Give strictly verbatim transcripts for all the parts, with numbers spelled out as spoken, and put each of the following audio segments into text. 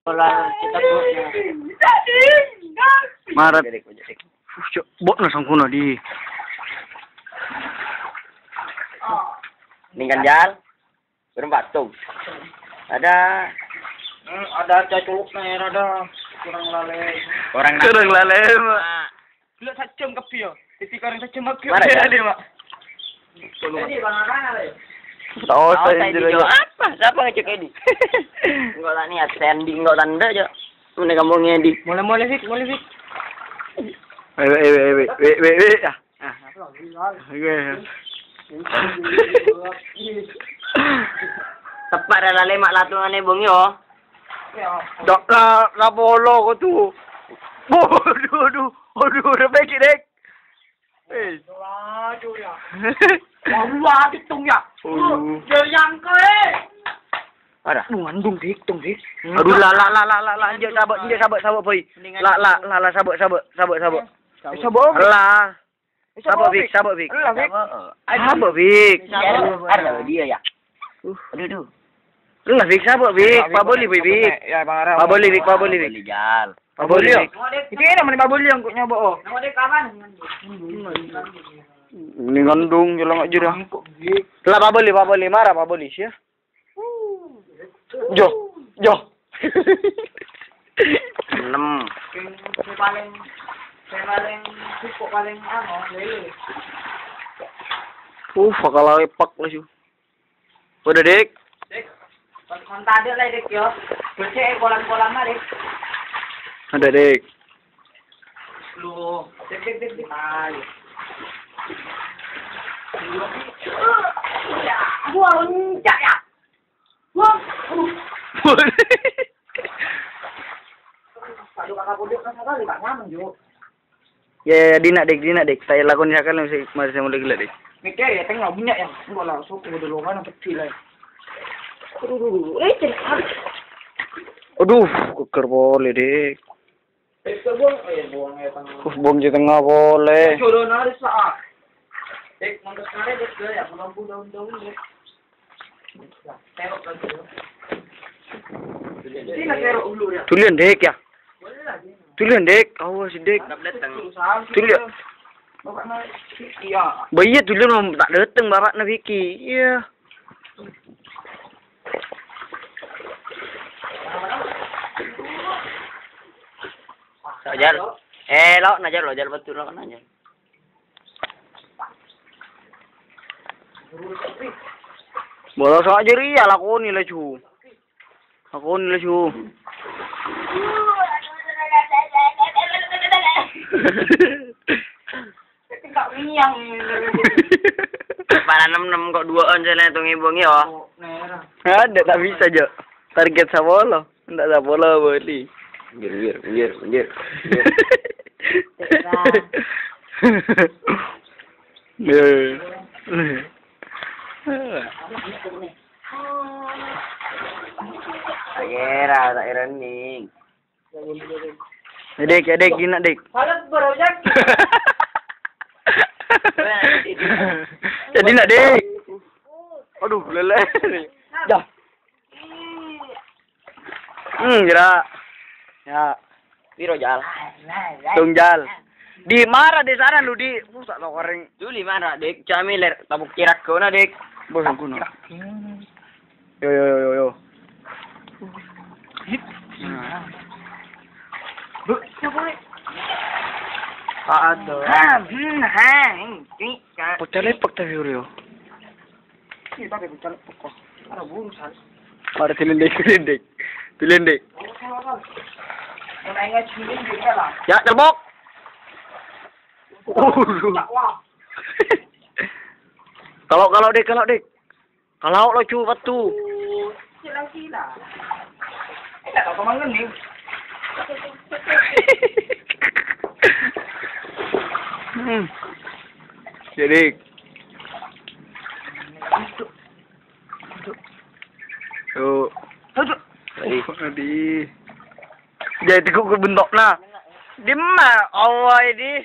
Pola kita buatnya. Marat. Bot na sang kuno di. Ning ganjal. Berempat tuh. Ada Hmm, ada cacuk nih, ada kurang lale. orang Kurang lale, Mak. Lu tajam ke pio. Titi karang tajam ke pio. Mana ya? Dia, Mak. Jadi bang ada. Tahu Tahu saya saya jadi. juga apa? Siapa ngecek ini? Enggak lah niat standing enggak tanda aja. Mana kamu ngedi? Mulai-mulai sih, mulai sih. Eh eh eh eh eh eh eh ah. Ah. Oke. Tepat dah lale mak latungane bong yo. Dak la la bolo ko tu. Aduh aduh aduh rebek dek. Eh. Aduh ya. Wah, hitung ya. Oh. Jangan kau. Ada. Ngandung dik, tung dik. Aduh la la la la la la je sabar je sabar sabar boy. La la la la sabar sabar sabar sabar. Sabar. La. Sabar Vic, sabar Vic. Sabar Vic. Ada dia ya. Aduh aduh. Lah Vic sabar Vic, pa boleh Vic. Ya, Bang Ara. Pa boleh Vic, pa boleh Vic. Jal. Pa boleh Vic. Itu ini namanya babuli yang kau nyoba oh. Nama dia kapan? Ni ngandung jelang aja dah. Lah pa boleh, pa boleh marah pa boleh sia. Jo, jo. enam. Yang paling yang paling cukup paling ano, lele. Uh, fakala pak lah siu. Udah dik. Dek, kontak ada lah dek yo. Becek kolam-kolam lah dek. Ada dik. Lu, dek dek dek dek. Ayo. Ya, gua uncak ya. Gua. Aduh kakak bodok kan sekali tak nyaman jo. Ya, ya, dina dik, dina dik. Saya lakon sekali masih masih mulai gila dik. Mikir ya tengok bunyi yang enggak lah sok udah lo kan kecil lah. Aduh, aduh, eh cepat. Aduh, keker boleh dik. Eh, buang, eh buang ya tengah. Uh, bom di tengah boleh. Jodoh nari saat. Dek, mangga sekali dek ya, melampu daun-daun dek. Terok lagi. Sini terok dulu ya. Tulian dik ya. Boleh lagi. Tulian dik, awas dik. Datang. Tulian. Bapak naik. Iya. Bayi tulian mau tak datang bapak na Vicky. Iya. Sajal. Eh, lo najar lo, jar betul lo najar. Bola so aja ria lakoni lah cu. Lakoni lah cu. Tinggal miang. Para enam enam kok dua on saya hitung ibung yo. Merah. Ada tak bisa aja. Target sa bola. Enggak sa bola boleh. Anjir, anjir, anjir, anjir. Ya. Kira, tak kira ning. Dek, dek, gina dek. Halat berojak. Jadi nak dek. Aduh, leleh. Dah. Hmm, gerak. Ya, Piro jal? tunggal. Di marah di sana lu di. Busak lo goreng. Juli mana dek? Camiler tabuk kirak kau na dek. Bos aku no. Yo yo yo yo yo. Bu, siapa ni? Ada. Ha, hmm, ha, ini. Pocale pakta yo. Ini tak ada pokok. Ada burung sal. Mari tilindek tilindek. Tilindek. Orang ingat sini juga lah. Ya, terbok. Wah. Kalau kalau dek, kalau dek. Kalau lo cu batu. Sila-sila. Eh, tak tahu kemana ni. Hmm. Jadi. Tuh. Tuh. Tadi. Tadi. Jadi kok bentuk nah. Di mana? Allah ini.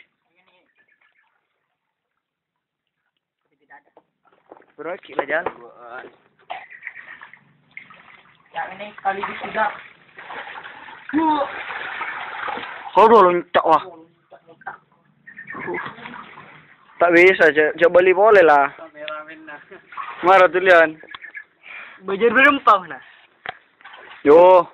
Berokil lah jalan. Yang ini kali di sudah. Kau udah loncak wah. Tak bisa, cak beli boleh lah. Marah tuh lian. Bajar berempah nah. Yo.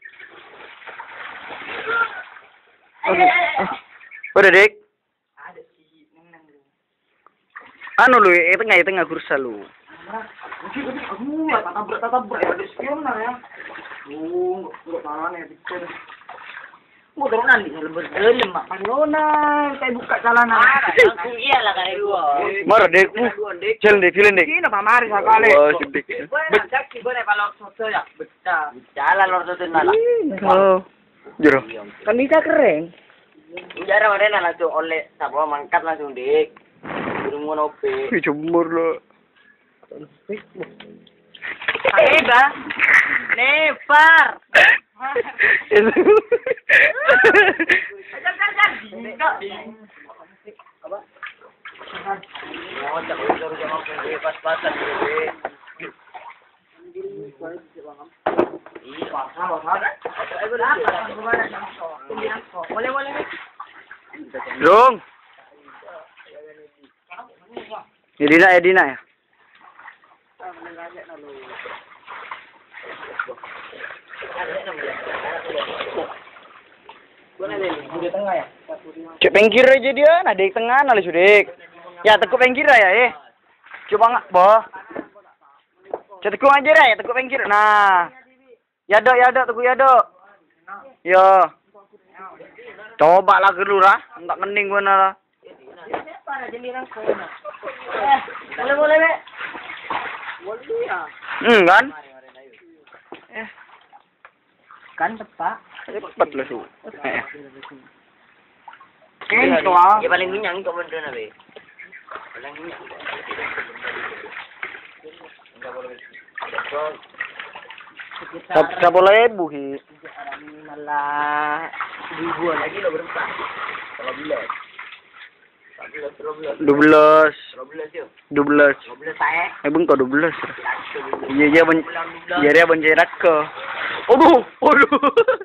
Udah dek. Ada sih nenang lu. Anu lu, eh tengah tengah kursa lu. Oke, oke, aku lah tatabrak tatabrak ya ada spion nah ya. Oh, enggak tahan ya pikir. Mau turunan di lebih dalam mak panonan kayak buka celana. Iya lah kali dua. Marah dek. Jalan dek, jalan dek. Ini pamari sekali. Wah, sedek. Cak boleh kalau soto ya. Betah. Jalan lor tuh nala. Oh. Jero. Kan bisa keren. Jara mana langsung oleh sabo mangkat langsung dik. Burung ngopi. Ih, jemur lo. Aida. Nepar. Apa? Oh, tak boleh baru jangan pergi pas-pasan dulu. Iya, pasal, pasal. Boleh, boleh. Dong. Ya Dina ya Dina ya. Cek pengkir aja dia, nah di tengah nali sudik. Ya tekuk pengkir ya eh. Coba nggak boh. Cek tekuk aja ya, tekuk pengkir. Nah. Ya dok, ya dok, tekuk ya dok. Yo. Coba lah gelurah, enggak kening gua nala. Boleh, boleh, Be. Boleh ya. Hmm kan? Eh. Kan tepat. Cepat lah su. Kento ah. Ya paling minyak kau benda nabe. Paling minyak. Siapa boleh buhi? Malah ribuan Lagi lo berempat. Kalau belas. Dua belas. Kalau belas yuk. Dua belas. Kalau belas saya. Eh bang kau dua belas. Iya iya ben. Iya dia bencerak ke. Aduh, aduh.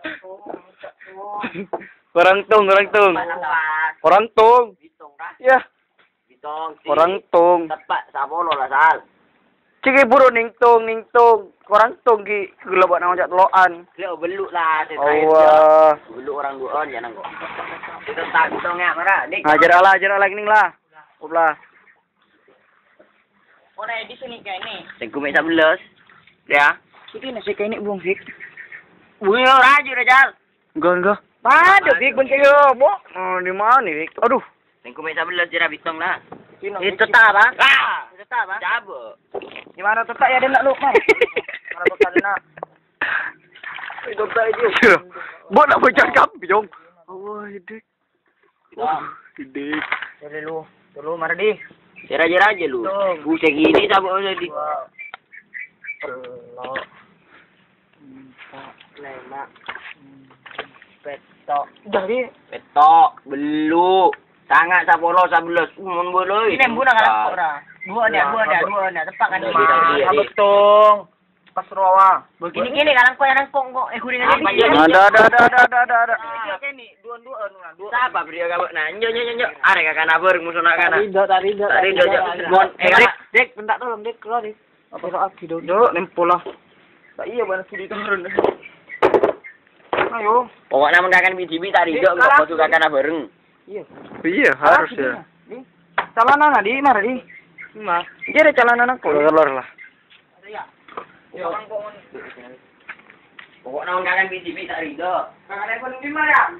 Orang tung, orang tung. Orang tung. Bitong dah. Ya, Bitong. orang tung. Tepat sabolo lah sal. Ciki buru ning tung, ning tung. Orang tung ki gelobak nang ojak telokan. Dia beluk lah. Allah. Beluk orang dua on jangan kok. Kita tak bitongnya marah. Dik. Ajar Allah, ajar Allah ning lah. Ublah. Oh, nah di sini kayak ini. Tengku mek sebelas. Ya. Ini nasi kayak ini bung Fik. Bunyi raju Rajal. Enggak, enggak. Ada Fik bung kayak Iya, Bo. Oh, di mana nih, Fik? Aduh. Tengku mek sebelas jera bitong lah. Itu tak apa? Ah, Itu tak apa? cabut. Di mana tetap ya dia nak lu mah. Mana bekal nak. Itu tak itu. Bo nak bercakap, Jong. Allah, hidik. Oh, hidik. Jadi lu, dulu mari di. Jera-jera aja lu. Buset gini sabuk udah di. Pelo. Empat, lima. Petok. Jadi Petok, beluk. Sangat sapolo sebelas. Mun boleh. ini embuna kan ora. Dua ada, dua ada, dua ada. Tepak kan Iya, mah. iya, iya. Betung. Pas rawa. Begini gini kan kau yang kok kok eh kuringan Apa ini. jadi? Ada, ada, ada, ada, ada, ada, ada. Ini dua-dua anu dua. Siapa beri kabar? Nah, nyo nyo nyo. Are kakak nabar musuh nak kana. Rido, tadi rido. Tadi do mon eh Dek, dek, bentar tolong dek keluar dek. Apa kok aki do? Yo, nempol lah. Tak iya bana sudi turun. Ayo. Pokoknya mun kakak biji-biji tadi do kok kudu kakak bareng. Iya. Iya, harus ya. Di. Calana na di mana di? Mas. Jadi calon anak keluar lah. Iya. Yo. Pokoknya mun kakak biji-biji tadi do. Kakak pun di mana?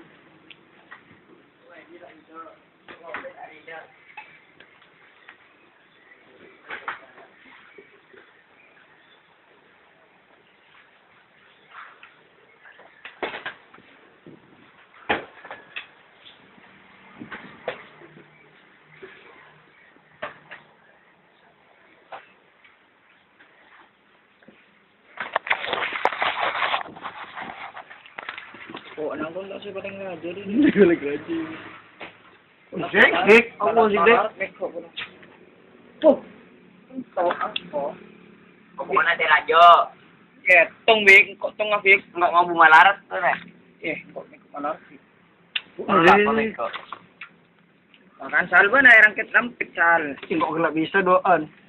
Oh, nang pun tak sih paling ngajar ini. Lagi gaji. Dek, dek, aku sih dek. Tuh. Tahu apa? Pokoknya teh lajo. Ketong bik, kok tong ngafik. Enggak mau bunga larat tuh, Nek. Eh, kok ni mana sih? Makan sal ba na rangkit lampit sal. Enggak gelap bisa doan.